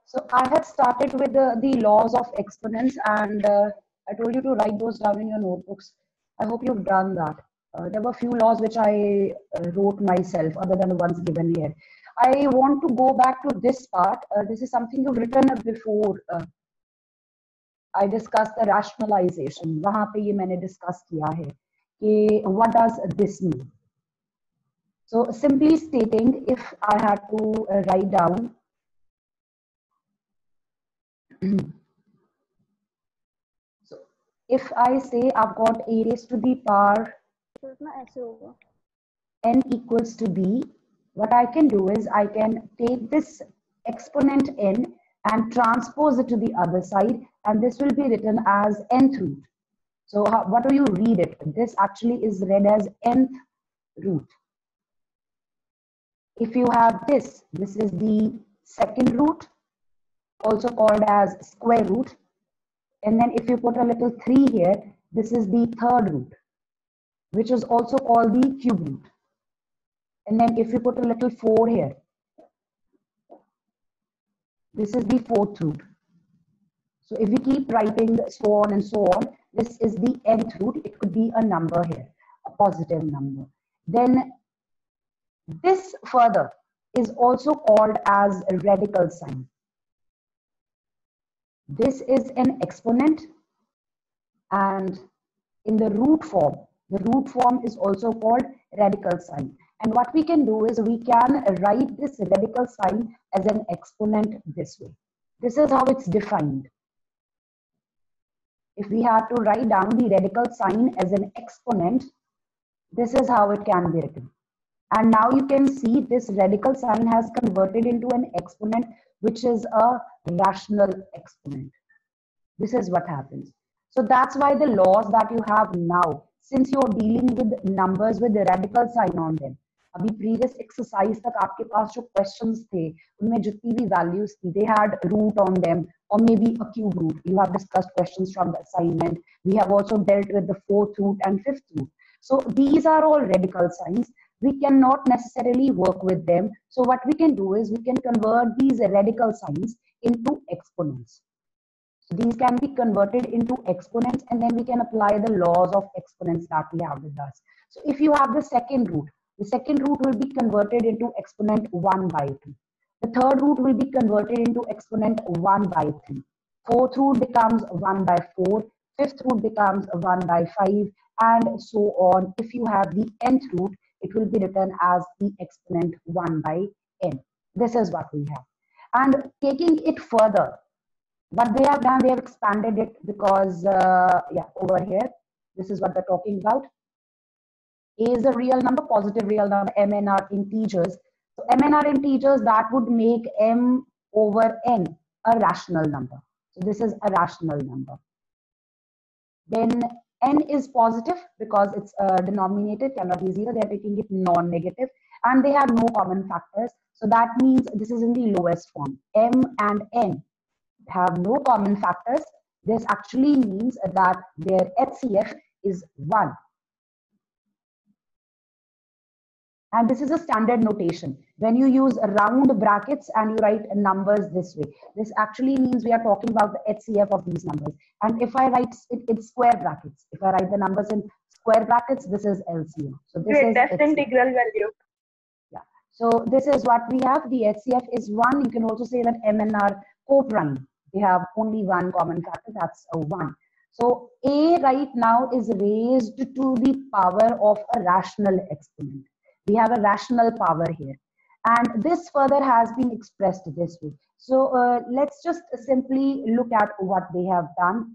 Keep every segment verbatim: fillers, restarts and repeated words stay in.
So I had started with the, the laws of exponents, and uh, I told you to write those down in your notebooks. I hope you've done that. Uh, there were a few laws which I uh, wrote myself other than the ones given here. I want to go back to this part. Uh, this is something you've written before. Uh, I discussed the rationalization. वहाँ पे ये मैंने discuss किया है कि what does this mean? So simply stating, if I had to uh, write down so if I say I've got a raised to the power n equals to b, what I can do is I can take this exponent n and transpose it to the other side, and this will be written as nth root. So how, what do you read it? This actually is read as nth root. If you have this, this is the second root, also called as square root. And then if you put a little three here, this is the third root, which is also called the cube root. And then if you put a little four here, this is the fourth root. So if we keep writing so on and so on, this is the nth root. It could be a number here, a positive number. Then this further is also called as a radical sign. This is an exponent, and in the root form, the root form is also called radical sign. And what we can do is we can write this radical sign as an exponent this way. This is how it's defined. If we have to write down the radical sign as an exponent, this is how it can be written. And now you can see this radical sign has converted into an exponent, which is a rational exponent. This is what happens. So that's why the laws that you have now, since you're dealing with numbers with the radical sign on them, अभी previous exercise तक आपके पास जो questions थे, उनमें जितनी भी values थी, they had root on them or maybe a cube root. You have discussed questions from the assignment. We have also dealt with the fourth root and fifth root. So these are all radical signs. We cannot necessarily work with them. So what we can do is we can convert these radical signs into exponents. So these can be converted into exponents, and then we can apply the laws of exponents that we have with us. So if you have the second root, the second root will be converted into exponent one by two. The third root will be converted into exponent one by three. Fourth root becomes one by four. Fifth root becomes one by five, and so on. If you have the nth root, it will be written as the exponent one by n. This is what we have. And taking it further, what they have done, they have expanded it because, uh, yeah, over here, this is what they're talking about. A is a real number, positive real number, M and R integers. So M and R integers, that would make M over N a rational number. So this is a rational number. Then N is positive because it's a denominator, cannot be zero. They're taking it non-negative, and they have no common factors. So that means this is in the lowest form. M and N have no common factors. This actually means that their H C F is one. And this is a standard notation. When you use round brackets and you write numbers this way, this actually means we are talking about the H C F of these numbers. And if I write it in square brackets, if I write the numbers in square brackets, this is L C M. So this Wait, is that's the integral value. Yeah. So this is what we have. The H C F is one. You can also say that M and R co-prime. They have only one common factor. That's a one. So A right now is raised to the power of a rational exponent. We have a rational power here, and this further has been expressed this way. So uh, let's just simply look at what they have done.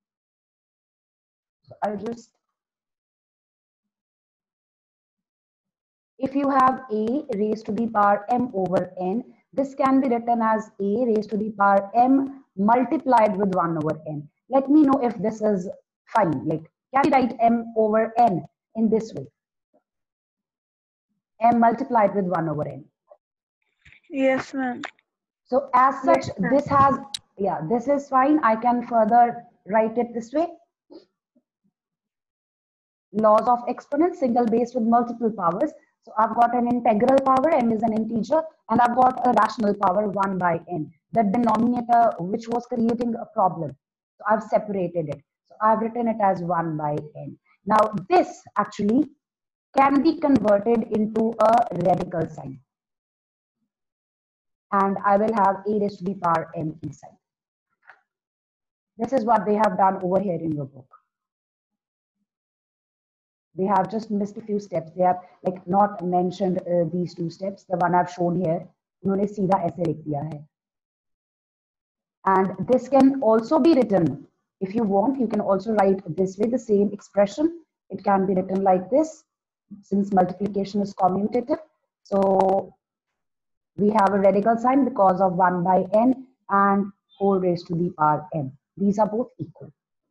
So I'll just, if you have A raised to the power M over N, this can be written as A raised to the power M multiplied with one over N. Let me know if this is fine. Like, can we write M over N in this way? M multiplied with one over N. Yes, ma'am. So as such, Yes, this has, yeah, this is fine. I can further write it this way. Laws of exponents, single base with multiple powers. So I've got an integral power, n is an integer, and I've got a rational power, one by n. The denominator, which was creating a problem. So I've separated it. So I've written it as one by n. Now this actually can be converted into a radical sign. And I will have a raised to the power n inside. This is what they have done over here in your book. They have just missed a few steps. They have like not mentioned uh, these two steps. The one I've shown here, उन्होंने सीधा ऐसे लिख दिया है. And this can also be written, if you want, you can also write this way, the same expression. It can be written like this, since multiplication is commutative. So we have a radical sign because of one by n and four raised to the power n. These are both equal.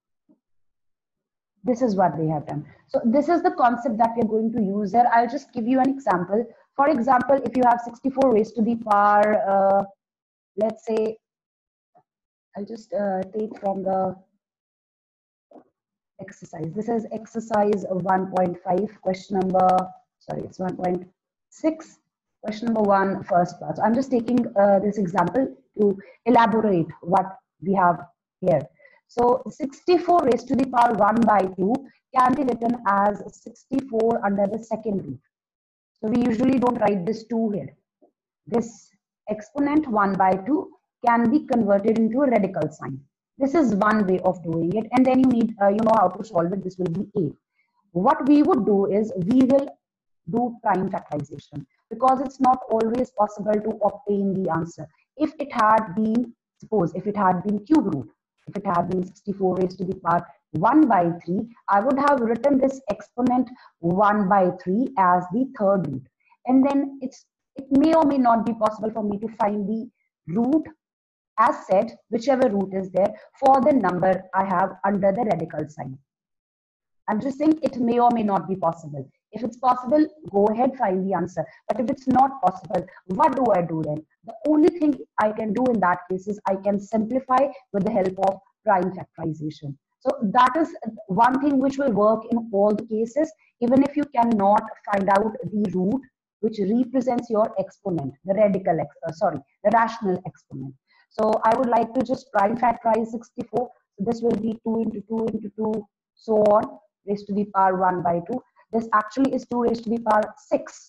This is what they have done. So this is the concept that we're going to use here. I'll just give you an example. For example, if you have sixty-four raised to the power, uh, let's say, I'll just uh, take from the exercise. This is exercise one point five, question number, sorry, it's one point six, question number one, first part. So I'm just taking uh, this example to elaborate what we have here. So sixty-four raised to the power one by two can be written as sixty-four under the second root. So we usually don't write this two here. This exponent one by two can be converted into a radical sign. This is one way of doing it, and then you need, uh, you know how to solve it. This will be A. What we would do is we will do prime factorization, because it's not always possible to obtain the answer. If it had been, suppose if it had been cube root, if it had been sixty-four raised to the power one by three, I would have written this exponent one by three as the third root. And then it's it may or may not be possible for me to find the root, as said, whichever root is there, for the number I have under the radical sign. I'm just saying it may or may not be possible. If it's possible, go ahead, find the answer. But if it's not possible, what do I do then? The only thing I can do in that case is I can simplify with the help of prime factorization. So that is one thing which will work in all the cases, even if you cannot find out the root which represents your exponent, the radical, uh, sorry, the rational exponent. So I would like to just prime factorize sixty-four. So this will be two into two into two, so on, raised to the power one by two. This actually is two raised to the power six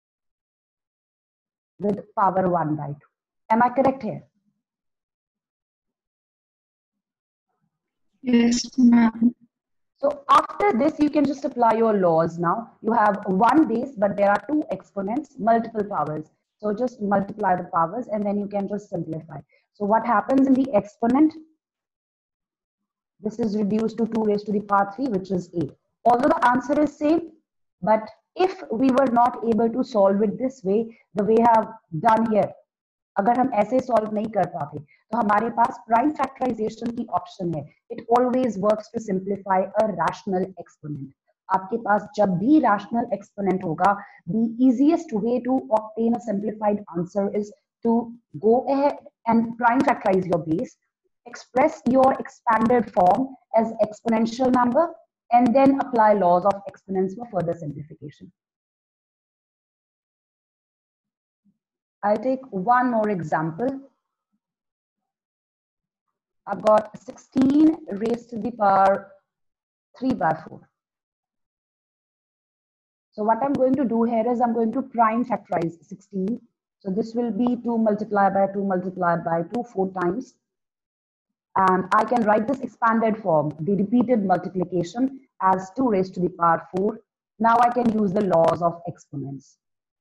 with power one by two. Am I correct here? Yes, ma'am. So after this, you can just apply your laws now. You have one base, but there are two exponents, multiple powers. So just multiply the powers and then you can just simplify. So what happens in the exponent? This is reduced to two raised to the power three, which is A. Although the answer is same, but if we were not able to solve it this way, the way I have done here, अगर हम ऐसे solve नहीं कर पाते, तो हमारे पास prime factorization की option है. It always works to simplify a rational exponent. आपके पास जब भी rational exponent होगा, the easiest way to obtain a simplified answer is to go ahead and prime factorize your base, express your expanded form as exponential number, and then apply laws of exponents for further simplification. I'll take one more example. I've got sixteen raised to the power three by four. So what I'm going to do here is I'm going to prime factorize sixteen. So this will be two multiplied by two multiplied by two, four times. And I can write this expanded form, the repeated multiplication, as two raised to the power four. Now I can use the laws of exponents.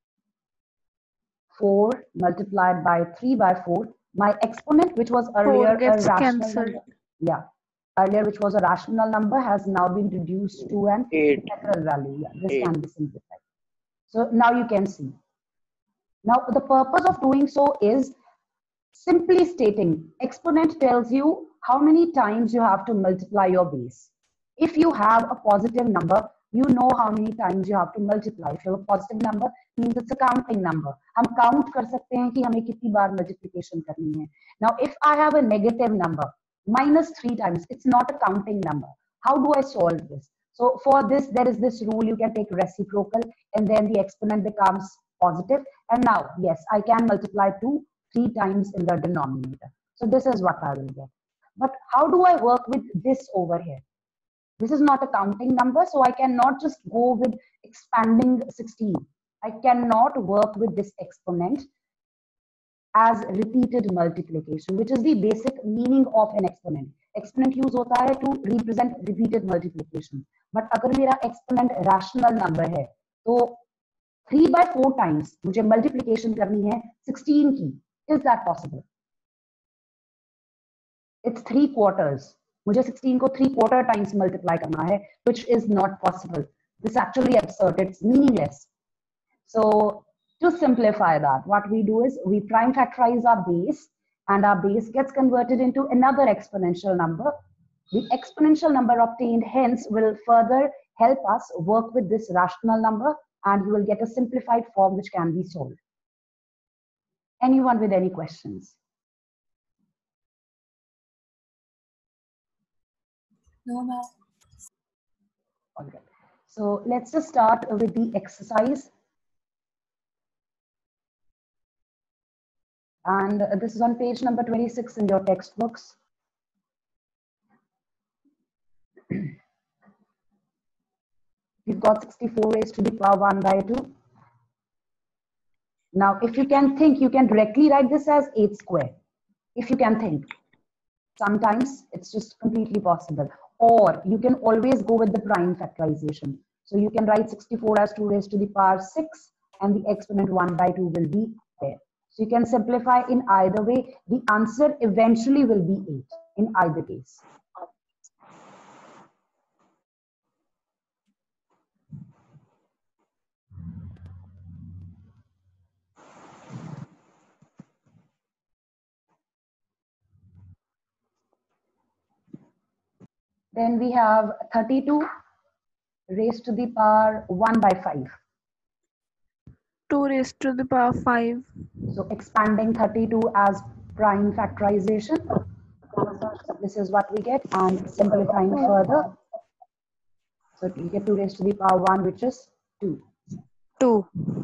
four multiplied by three by four. My exponent, which was earlier a rational cancelled. number, yeah, earlier which was a rational number, has now been reduced to an Eight. integral value. Yeah, this Eight. can be simplified. So now you can see. Now the purpose of doing so is simply stating exponent tells you how many times you have to multiply your base. If you have a positive number, you know how many times you have to multiply. If you have a positive number, means it's a counting number. हम count कर सकते हैं कि हमें कितनी बार multiplication करनी है. Now, if I have a negative number, minus three times, it's not a counting number. How do I solve this? So for this, there is this rule, you can take reciprocal and then the exponent becomes positive. And now, yes, I can multiply two, three times in the denominator. So this is what I will get. But how do I work with this over here? This is not a counting number, so I cannot just go with expanding sixteen. I cannot work with this exponent as repeated multiplication, which is the basic meaning of an exponent. Exponent use hota hai to represent repeated multiplication. But agar mera exponent rational number hai, to three by four times मुझे multiplication करनी है sixteen की. Is that possible? It's three quarters. मुझे sixteen को three quarter times multiply करना है, which is not possible. This is actually absurd. It's meaningless. So to simplify that, what we do is we prime factorize our base, and our base gets converted into another exponential number. The exponential number obtained hence will further help us work with this rational number, and you will get a simplified form which can be solved. Anyone with any questions? No, ma'am. All right. So let's just start with the exercise. And this is on page number twenty-six in your textbooks. You've got sixty-four raised to the power one by two. Now, if you can think, you can directly write this as eight square. If you can think. Sometimes it's just completely possible. Or you can always go with the prime factorization. So you can write sixty-four as two raised to the power six, and the exponent one by two will be there. So you can simplify in either way. The answer eventually will be eight in either case. Then we have thirty-two raised to the power one by five. two raised to the power five. So expanding thirty-two as prime factorization. So this is what we get, and simplifying further. So you get two raised to the power one, which is two. two.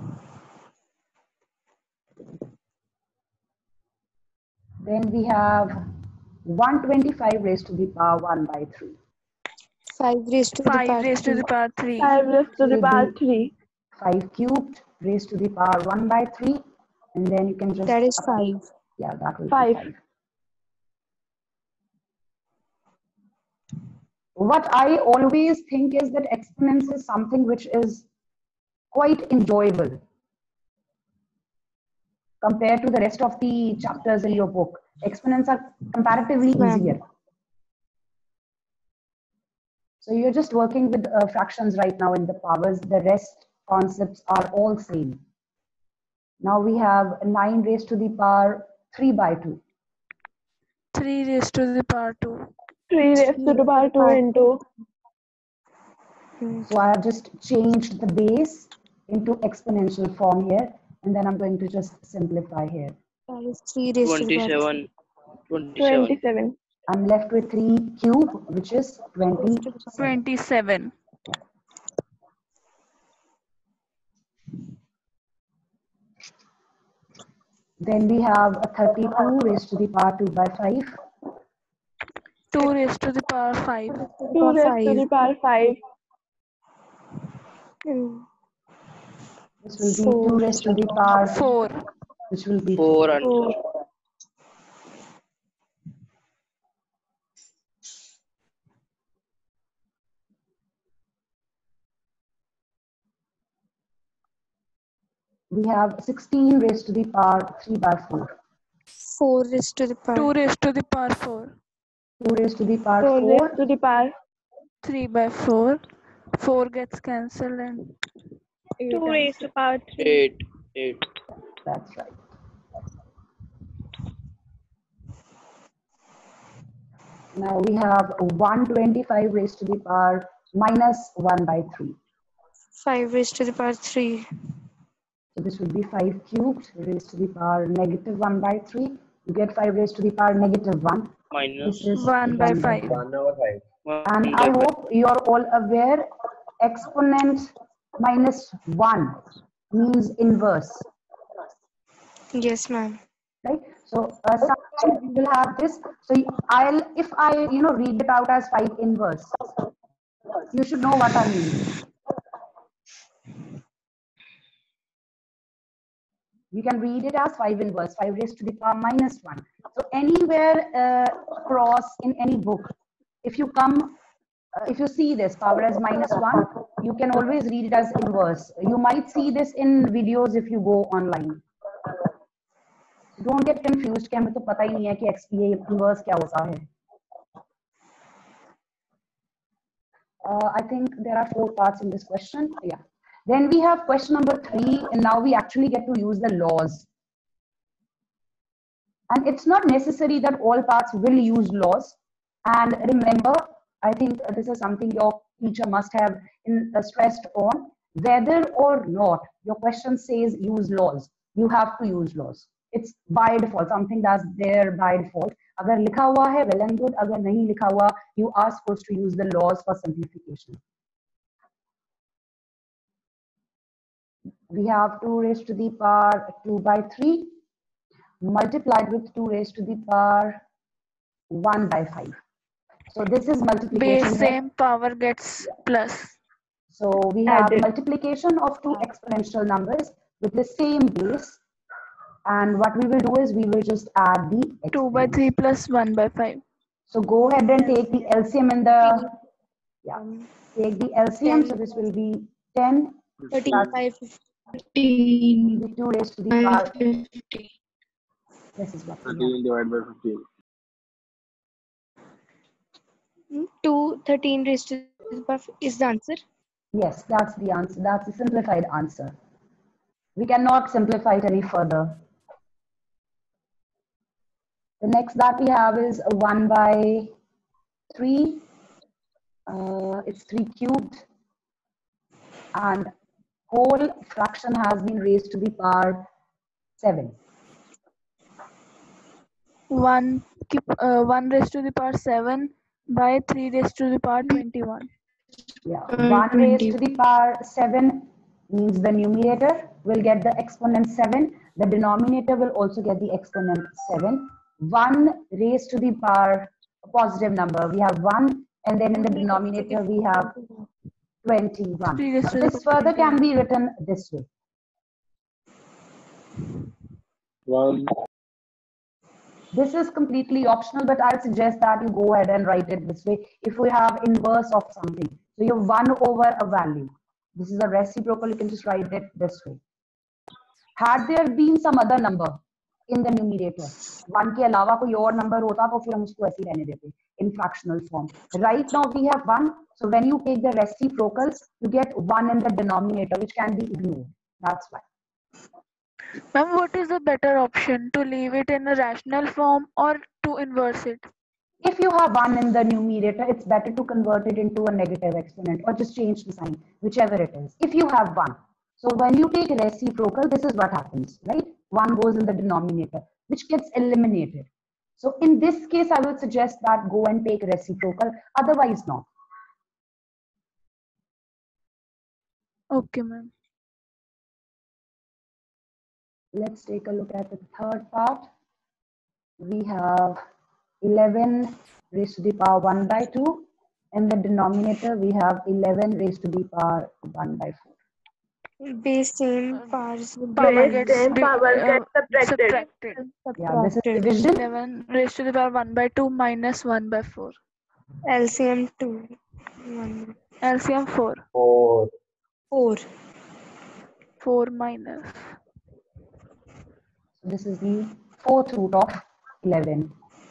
Then we have one hundred twenty-five raised to the power one by three. Five raised to the five power raised to three. the power three. five raised to the Will power be three. five cubed raised to the power one by three. And then you can just... That is five. Yeah, that will Five. be five. What I always think is that exponents is something which is quite enjoyable compared to the rest of the chapters in your book. Exponents are comparatively Right. easier. So you're just working with uh, fractions right now in the powers. The rest concepts are all same. Now we have nine raised to the power three by two. three raised to the power two. three raised to the power two into So I have just changed the base into exponential form here, and then I'm going to just simplify here. That is three raised to the power twenty-seven. twenty-seven. twenty-seven. I'm left with three cube, which is twenty. twenty-seven. Then we have a thirty-two raised to the power two by five. two raised to the power five. two raised to the power five. Hmm. This will be two raised to the power four. which will be Four answer. Four. We have sixteen raised to the power three by four. Four raised to the power. two raised to the power four. two raised to the power four four. raised to the power three by four. four gets cancelled and two raised to the power three. Eight. Eight. That's right. Now we have one hundred twenty-five raised to the power minus one by three. Five raised to the power three. So this will be five cubed raised to the power negative one by three. You get five raised to the power negative one. Minus. This is one by five. one over five. And I hope you're all aware exponent minus one means inverse. Yes, ma'am. Right? So uh, sometimes we will have this. So I'll, if I, you know, read it out as five inverse, you should know what I mean. You can read it as five inverse, five raised to the power minus one. So anywhere uh, across in any book, if you come, uh, if you see this power as minus one, you can always read it as inverse. You might see this in videos if you go online. Don't get confused कि हमें तो पता ही नहीं है कि X P A inverse क्या होता है. Uh, I think there are four parts in this question. Yeah. Then we have question number three, and now we actually get to use the laws. And it's not necessary that all parts will use laws. And remember, I think this is something your teacher must have in, uh, stressed on. Whether or not your question says use laws, you have to use laws. It's by default, something that's there by default. Agar likha hua hai, well and good. Agar nahi likha hua, you are supposed to use the laws for simplification. We have two raised to the power two by three multiplied with two raised to the power one by five. So this is multiplication. Base same power gets plus. So we have Added. multiplication of two exponential numbers with the same base. And what we will do is we will just add the two by exponents. three plus one by five. So go ahead and take the L C M in the, yeah, take the L C M. ten. So this will be ten thirteen, plus five, fifteen the two raised to the by power. fifty. This is what we have. thirteen divided by fifteen. two, thirteen raised to the power is the answer. Yes, that's the answer. That's the simplified answer. We cannot simplify it any further. The next that we have is a one by three. Uh, it's three cubed. And whole fraction has been raised to the power seven. One keep uh, one raised to the power seven by three raised to the power twenty-one. Yeah, Uh, one raised twenty. to the power seven means the numerator will get the exponent seven. The denominator will also get the exponent seven. one raised to the power, a positive number. We have one, and then in the denominator we have twenty-one. three raised to the This power further can be written this way. One. This is completely optional, but I suggest that you go ahead and write it this way. If we have inverse of something, so you have one over a value. This is a reciprocal, you can just write it this way. Had there been some other number in the numerator, one के अलावा कोई और number होता तो फिर हम उसको ऐसे ही रहने देते in fractional form. Right now we have one, so when you take the reciprocals, you get one in the denominator, which can be ignored. That's why. Ma'am, what is the better option, to leave it in a rational form or to inverse it? If you have one in the numerator, it's better to convert it into a negative exponent or just change the sign, whichever it is. If you have one. So when you take reciprocal, this is what happens, right? One goes in the denominator, which gets eliminated. So in this case, I would suggest that go and take reciprocal, otherwise not. Okay, ma'am. Let's take a look at the third part. We have eleven raised to the power one by two. In the denominator, we have eleven raised to the power one by four. Base same powers will be Power Base gets same di- power uh, gets subtracted. subtracted. Yeah, this is subtracted. division. eleven raised to the power one by two minus one by four. L C M two. one. L C M four. Four. four. four minus. This is the fourth root of eleven.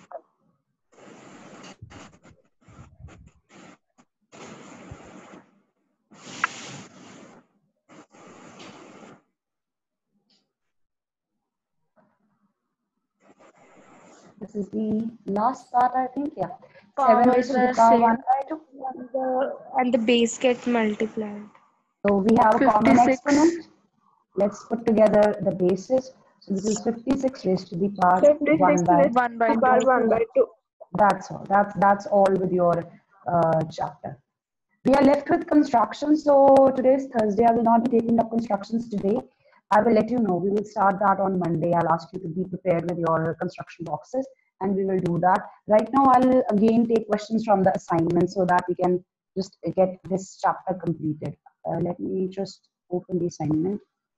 This is the last part, I think. Yeah. seven raised to the Powers power are one by two. And the, and the base gets multiplied. So we have a common fifty-six. exponent. Let's put together the bases. So this is fifty-six raised to the power fifty-six one by. raised one by to the power two. one by two. That's all. That's that's all with your uh, chapter. We are left with construction. So today is Thursday. I will not be taking up constructions today. I will let you know. We will start that on Monday. I'll ask you to be prepared with your construction boxes and we will do that. Right now, I'll again take questions from the assignment so that we can just get this chapter completed. Uh, let me just open the assignment.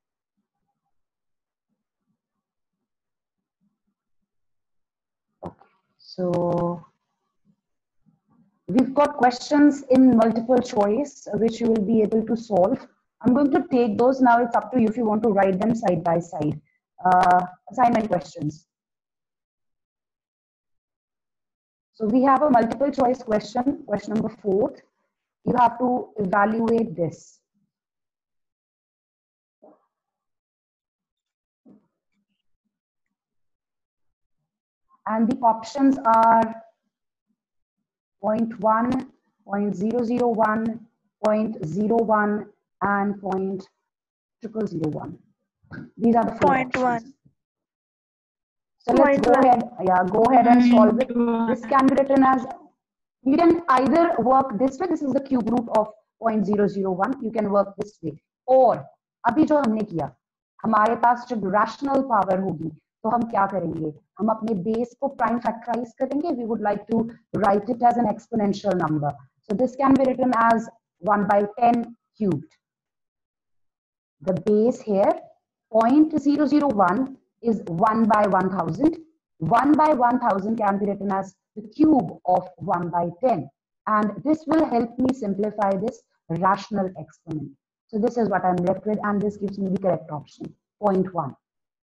Okay, so we've got questions in multiple choice, which you will be able to solve. I'm going to take those now. It's up to you if you want to write them side by side. Uh, assignment questions. So we have a multiple choice question, question number four. You have to evaluate this. And the options are zero point one, zero point zero zero one, zero point zero one, and zero point zero zero one. These are the four Point options. one. So let's go ahead. Yeah, go ahead and solve it. This can be written as, you can either work this way. This is the cube root of zero point zero zero one. You can work this way. और अभी जो हमने किया, हमारे पास जब rational power होगी, तो हम क्या करेंगे? हम अपने base को prime factorize करेंगे. We would like to write it as an exponential number. So this can be written as one by ten cubed. The base here, zero point zero zero one, is one by one thousand. one by one thousand can be written as the cube of one by ten. And this will help me simplify this rational exponent. So this is what I'm left with, and this gives me the correct option, zero point one.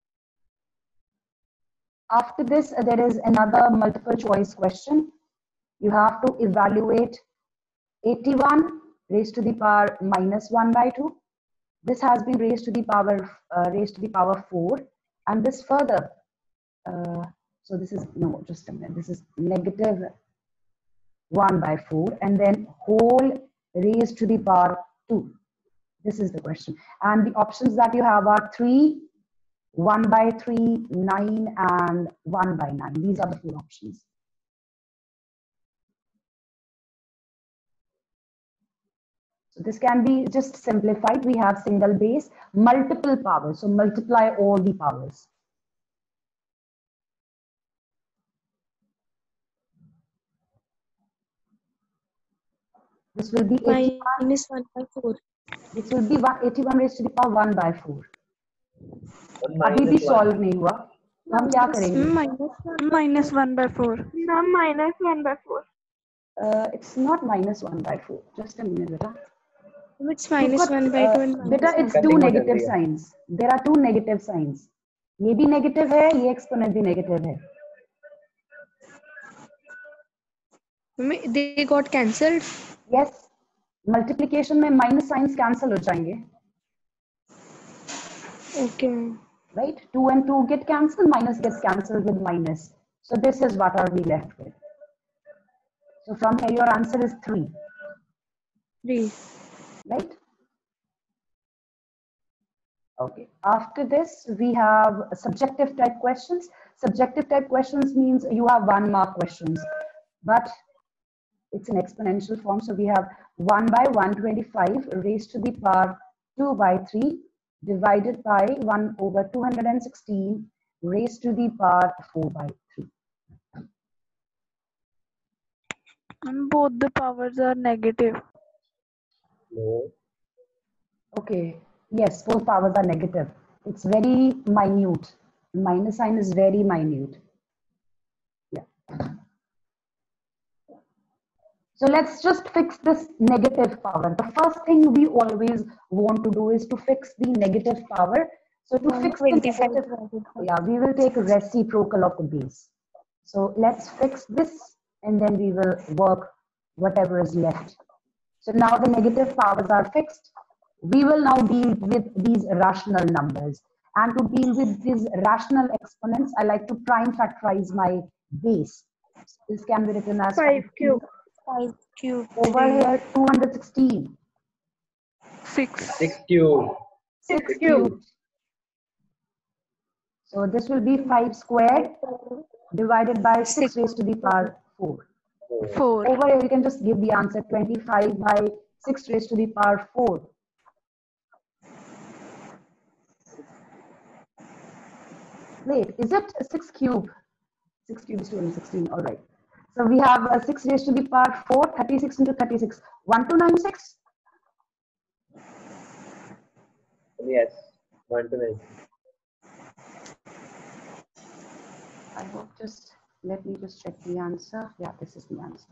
After this, there is another multiple choice question. You have to evaluate eighty-one raised to the power minus one by two. This has been raised to the power uh, raised to the power four, and this further. Uh, so this is no, just a minute. This is negative one by four, and then whole raised to the power two. This is the question, and the options that you have are three, one by three, nine, and one by nine. These are the four options. So this can be just simplified. We have single base, multiple powers. So multiply all the powers. This will be eighty-one. Minus one by four. This will be eighty-one raised to the power one by four. अभी भी solve नहीं हुआ. तो हम क्या करेंगे? Minus one by four. No, minus one by four. Uh, it's not minus one by four. Just a minute, beta. It's minus got, one by uh, two and minus beta, it's two negative signs. There are two negative signs. ये भी negative है, ये exponent भी negative है. They got cancelled. Yes. Multiplication में minus signs cancel हो जाएंगे. Okay. Right? two and two get cancelled, minus gets cancelled with minus. So this is what are we left with. So from here your answer is three. Three. Right? Okay. After this, we have subjective type questions. Subjective type questions means you have one mark questions, but it's an exponential form. So we have one by one hundred twenty-five raised to the power two by three divided by one over two hundred sixteen raised to the power four by three. And both the powers are negative. No. Okay. Yes, both powers are negative. It's very minute. Minus sign is very minute. Yeah. So let's just fix this negative power. The first thing we always want to do is to fix the negative power. So to fix the negative, yeah, we will take reciprocal of the base. So let's fix this and then we will work whatever is left. So now the negative powers are fixed. We will now deal with these rational numbers. And to deal with these rational exponents, I like to prime factorize my base. This can be written as Five cube. Five cube. Over here, two hundred sixteen. Six. Six cube. Six Six cube. cubed. So this will be five squared divided by six raised to the power four. four. Over here, you can just give the answer twenty-five by six raised to the power four. Wait, is it six cube? six cube is two hundred sixteen, all right. So we have uh, six raised to the power four, thirty-six into thirty-six, one two nine six. Yes, one to nine. I hope just, let me just check the answer. Yeah, this is the answer.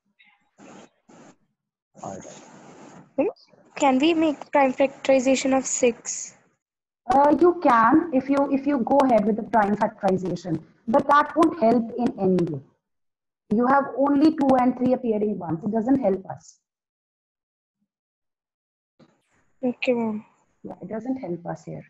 All right. Can we make prime factorization of six? Uh, you can if you if you go ahead with the prime factorization, but that won't help in any way. You have only two and three appearing ones. It doesn't help us. Okay, ma'am. Yeah, it doesn't help us here.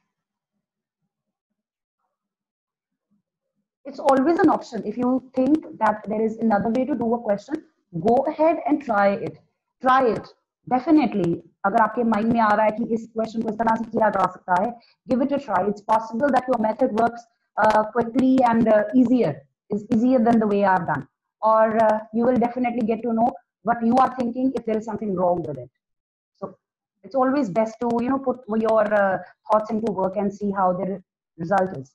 It's always an option. If you think that there is another way to do a question, go ahead and try it. Try it. Definitely. अगर आपके mind में आ रहा है कि इस question को इस तरह से किया जा सकता है, give it a try. It's possible that your method works uh, quickly and uh, easier. Is easier than the way I've done. Or uh, you will definitely get to know what you are thinking if there is something wrong with it. So it's always best to you know put your uh, thoughts into work and see how the result is.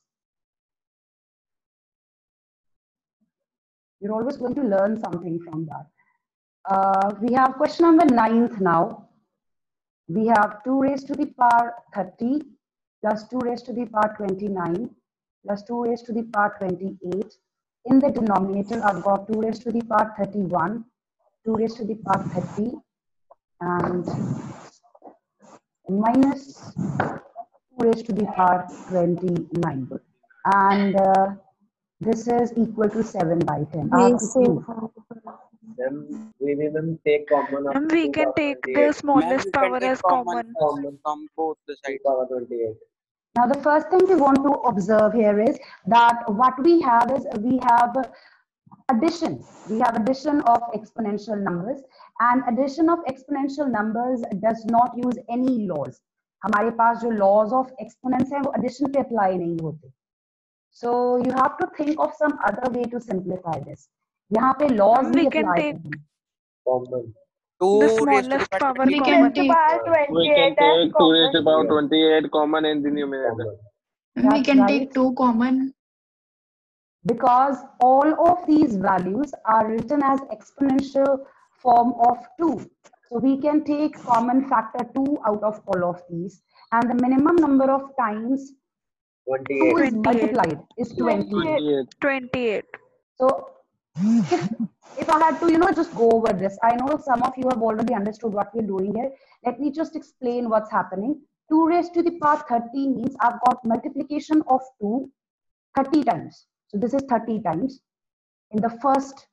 You're always going to learn something from that. Uh, we have question number ninth now. We have two raised to the power thirty plus two raised to the power twenty-nine plus two raised to the power twenty-eight. In the denominator, I've got two raised to the power thirty-one, two raised to the power thirty, and minus two raised to the power twenty-nine. And uh, this is equal to seven by ten. I have to prove. Then we will take common of And we two can power take the twenty-eight. smallest we can power take as common. common from both the two sides. power twenty-eight. Now, the first thing we want to observe here is that what we have is we have addition. We have addition of exponential numbers, and addition of exponential numbers does not use any laws. हमारे पास जो laws of exponents हैं वो addition पे apply नहीं होते. So you have to think of some other way to simplify this. यहाँ पे laws And भी we can apply take करते हैं. Common. the two raised to the smallest power power We Two can common. raised to take power We can twenty-eight as take two raised to common. power Yes. twenty-eight common in the numerator. Common. we That's can right. take two common. Because all of these values are written as exponential form of two. So we can take common factor two out of all of these. And the minimum number of times two twenty-eight. is multiplied is twenty. twenty-eight. twenty-eight. So if, if I had to, you know, just go over this, I know some of you have already understood what we're doing here. Let me just explain what's happening. two raised to the power thirty means I've got multiplication of two thirty times. So this is thirty times in the first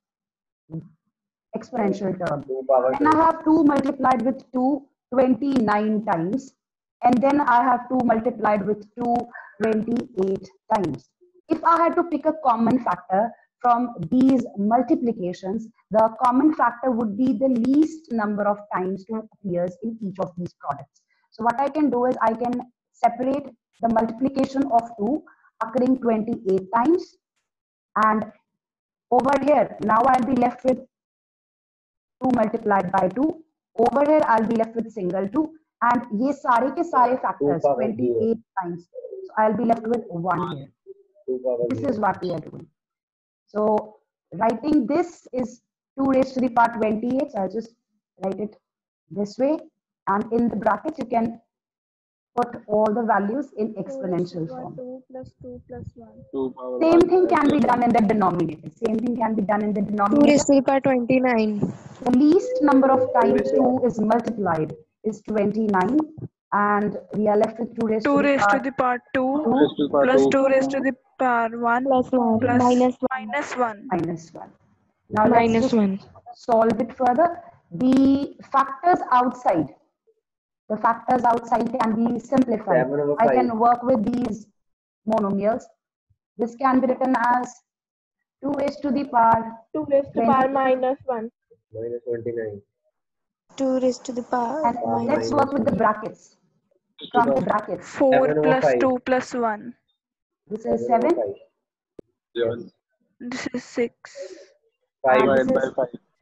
exponential term. two power Then I have two multiplied with two twenty-nine times. And then I have two multiplied with two twenty-eight times. If I had to pick a common factor from these multiplications, the common factor would be the least number of times two appears in each of these products. So what I can do is I can separate the multiplication of two occurring twenty-eight times. And over here, now I'll be left with two multiplied by two. Over here, I'll be left with single two. And ये सारे के सारे factors, twenty-eight times. So I'll be left with one here. two power This zero. is what we are doing. So writing this is two raised to the power twenty-eight. So I'll just write it this way. And in the brackets, you can put all the values in exponential form. two plus two plus one. Two power Same one. thing can be done in the denominator. Same thing can be done in the two denominator. raised to the power twenty-nine. The least number of times two is multiplied is twenty-nine. And we are left with two raised two to the raised to power the power two Two raised to the power plus two. two raised to the power one Plus one. plus Minus one. minus one. minus one. Now Minus let's just one. solve it further. The factors outside, the factors outside can be simplified. Seven over I five. can work with these monomials. This can be written as two raised to the power two raised to power minus one. Minus twenty-nine. two raised to the power and Uh, let's minus work with the one. brackets. From the brackets, four Seven over plus five. two plus one. this is Seven over seven five. Seven. This is six. Five. And this Divided by is five.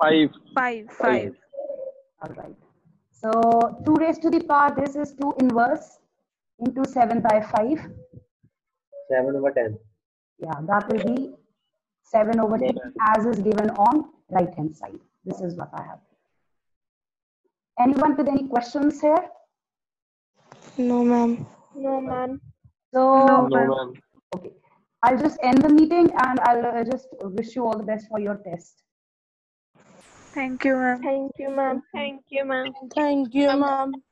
five. Five. Five. All right. So two raised to the power, this is two inverse into seven by five. seven over ten. Yeah, that will be seven over ten as is given on right hand side. This is what I have. Anyone with any questions here? No, ma'am. No, ma'am. So, No, No, ma'am. ma'am. okay. I'll just end the meeting and I'll uh, just wish you all the best for your test. Thank you, ma'am. Thank you, ma'am. Thank you, ma'am. Thank you, ma'am.